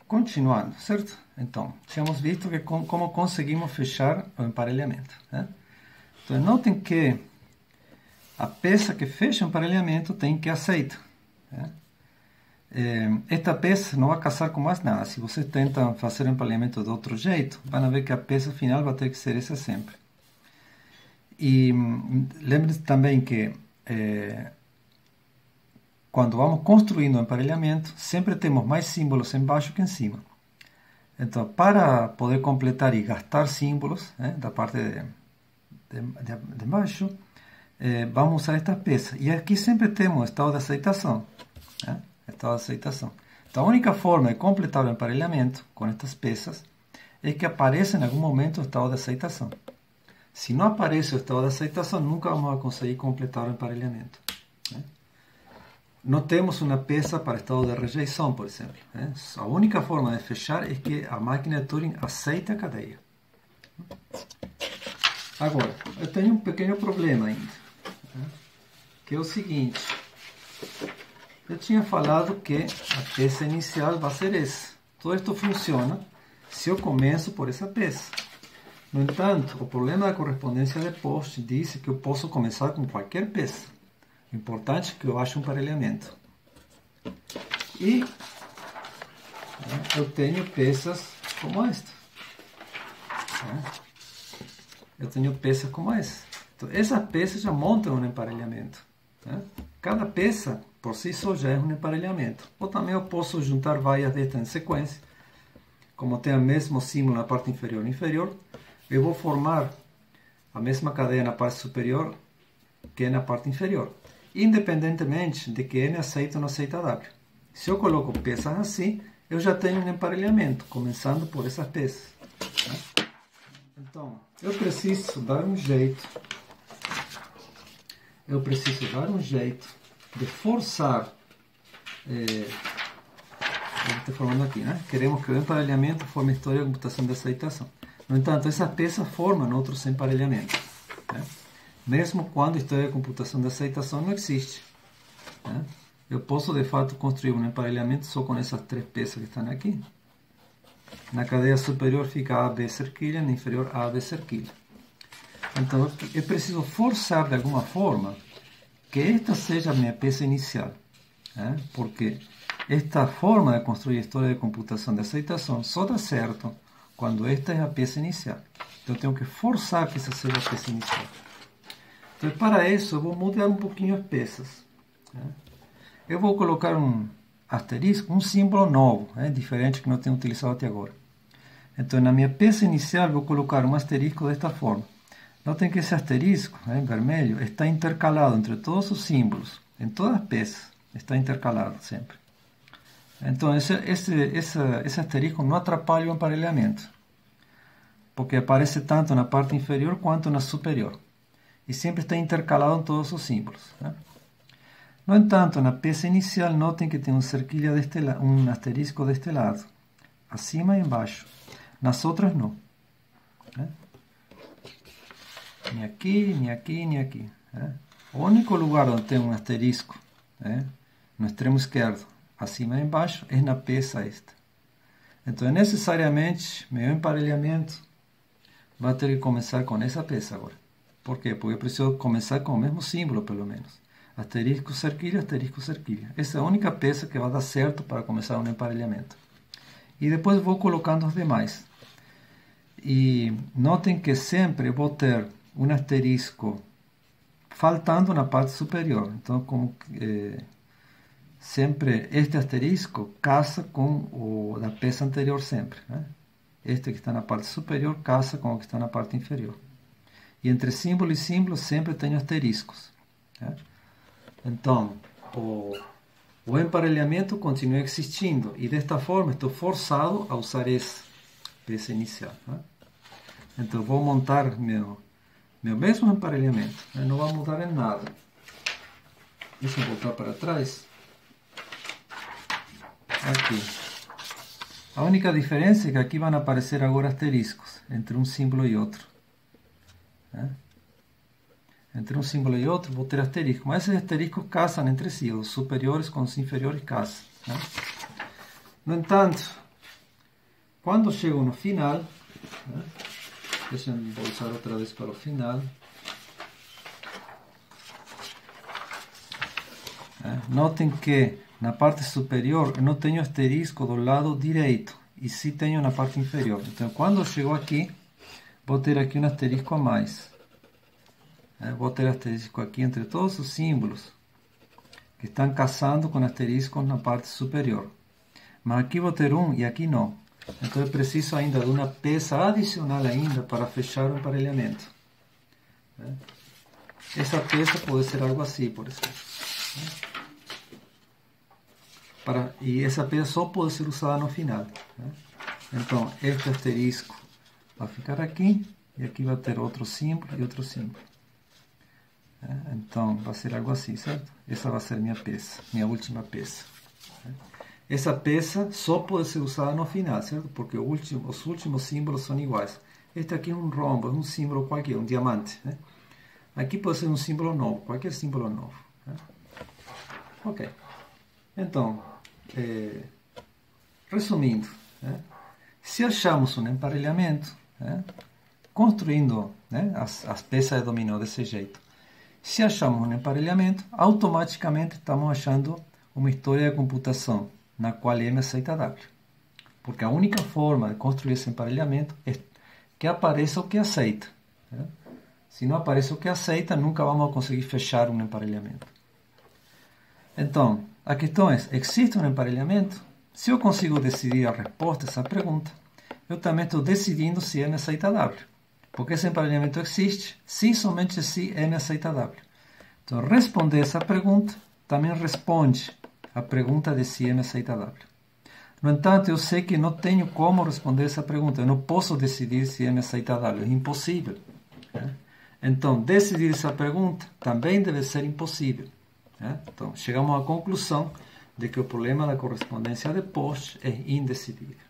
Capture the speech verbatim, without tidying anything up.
continuando, certo? Então, tínhamos visto que com, como conseguimos fechar o emparelhamento, né? Então, notem que a peça que fecha o emparelhamento tem que aceitar, né? Esta peça não vai casar com mais nada. Se vocês tentam fazer o emparelhamento de outro jeito, vão ver que a peça final vai ter que ser essa sempre. E lembre-se também que eh, quando vamos construindo o emparelhamento, sempre temos mais símbolos embaixo que em cima. Então, para poder completar e gastar símbolos, né, da parte de, de, de, de baixo, eh, vamos usar esta peça. E aqui sempre temos o estado de aceitação, né? Estado de aceitação. Então, a única forma de completar o emparelhamento com estas peças é que apareça em algum momento o estado de aceitação. Se não aparece o estado de aceitação, nunca vamos conseguir completar o emparelhamento, né? Não temos uma peça para estado de rejeição, por exemplo, né? A única forma de fechar é que a máquina de Turing aceite a cadeia. Agora, eu tenho um pequeno problema ainda, né? Que é o seguinte. Eu tinha falado que a peça inicial vai ser essa. Todo isto funciona se eu começo por essa peça. No entanto, o problema da correspondência de Post diz que eu posso começar com qualquer peça. O importante é que eu ache um emparelhamento. E né, eu tenho peças como esta. Né? Eu tenho peças como essa. Então, essa peça já monta um emparelhamento. Né? Cada peça, por si só, já é um emparelhamento. Ou também eu posso juntar várias destas em sequência. Como tem o mesmo símbolo na parte inferior e inferior, eu vou formar a mesma cadeia na parte superior que na parte inferior, independentemente de que N aceita ou não aceita W. Se eu coloco peças assim, eu já tenho um emparelhamento, começando por essas peças. Né? Então, eu preciso dar um jeito, eu preciso dar um jeito de forçar, é, eu estou falando aqui, né? Queremos que o emparelhamento forme história de computação de aceitação. No entanto, essa peça forma outros emparelhamentos, né? Mesmo quando a história de computação de aceitação não existe, né? Eu posso, de fato, construir um emparelhamento só com essas três peças que estão aqui. Na cadeia superior fica A, B, cerquilha, na inferior A, B, cerquilha. Então, eu preciso forçar, de alguma forma, que esta seja a minha peça inicial, né? Porque esta forma de construir a história de computação de aceitação só dá certo quando esta é a peça inicial. Então, eu tenho que forçar que essa seja a peça inicial. Então, para isso, eu vou mudar um pouquinho as peças, né? Eu vou colocar um asterisco, um símbolo novo, né? Diferente que não tenho utilizado até agora. Então, na minha peça inicial, vou colocar um asterisco desta forma. Notem que esse asterisco, né, em vermelho, está intercalado entre todos os símbolos, em todas as peças, está intercalado sempre. Então, esse, esse, esse, esse asterisco não atrapalha o emparelhamento, porque aparece tanto na parte inferior quanto na superior. E sempre está intercalado em todos os símbolos, né? No entanto, na peça inicial, notem que tem um cerquilha deste lado, um asterisco deste lado, acima e embaixo. Nas outras, não, né? Nem aqui, nem aqui, nem aqui, né? O único lugar onde tem um asterisco, né, no extremo esquerdo, acima e embaixo, é na peça esta. Então, necessariamente, meu emparelhamento vai ter que começar com essa peça agora. Por quê? Porque eu preciso começar com o mesmo símbolo, pelo menos. Asterisco, cerquilha, asterisco, cerquilha. Essa é a única peça que vai dar certo para começar um emparelhamento. E depois vou colocando os demais. E notem que sempre vou ter um asterisco faltando na parte superior. Então, como eh, sempre este asterisco casa com o da peça anterior sempre, né? Este que está na parte superior casa com o que está na parte inferior. E entre símbolo e símbolo sempre tenho asteriscos, né? Então, o, o emparelhamento continua existindo. E desta forma estou forçado a usar essa peça inicial, né? Então, vou montar meu, meu mesmo emparelhamento, né? Não vai mudar em nada. Deixa eu voltar para trás. Aqui. A única diferença é que aqui vão aparecer agora asteriscos entre um símbolo e outro, né? Entre um símbolo e outro vou ter asterisco, mas esses asteriscos casam entre si, os superiores com os inferiores casam, né? No entanto, quando chego no final, né? Deixa eu voltar outra vez para o final. É, notem que na parte superior eu não tenho asterisco do lado direito, e sim tenho na parte inferior. Então, quando eu chego aqui, vou ter aqui um asterisco a mais. É, vou ter asterisco aqui entre todos os símbolos que estão casando com asteriscos na parte superior. Mas aqui vou ter um e aqui não. Então eu preciso ainda de uma peça adicional ainda para fechar o emparelhamento. Essa peça pode ser algo assim, por exemplo. Para, e essa peça só pode ser usada no final. Então este asterisco vai ficar aqui, e aqui vai ter outro símbolo e outro símbolo. Então vai ser algo assim, certo? Essa vai ser minha peça, minha última peça. Essa peça só pode ser usada no final, certo? Porque o último, os últimos símbolos são iguais. Este aqui é um rombo, um símbolo qualquer, um diamante. Né? Aqui pode ser um símbolo novo, qualquer símbolo novo. Né? Ok. Então, é, resumindo, né? Se achamos um emparelhamento, né? construindo, né? as, as peças de dominó desse jeito, se achamos um emparelhamento, automaticamente estamos achando uma história de computação na qual M aceita W. Porque a única forma de construir esse emparelhamento é que apareça o que aceita. Né? Se não aparece o que aceita, nunca vamos conseguir fechar um emparelhamento. Então, a questão é, existe um emparelhamento? Se eu consigo decidir a resposta a essa pergunta, eu também estou decidindo se M aceita W. Porque esse emparelhamento existe, se somente se M aceita W. Então, responder essa pergunta também responde a pergunta de se M aceita W. No entanto, eu sei que não tenho como responder essa pergunta. Eu não posso decidir se M aceita W. É impossível. Né? Então, decidir essa pergunta também deve ser impossível. Né? Então, chegamos à conclusão de que o problema da correspondência de Post é indecidível.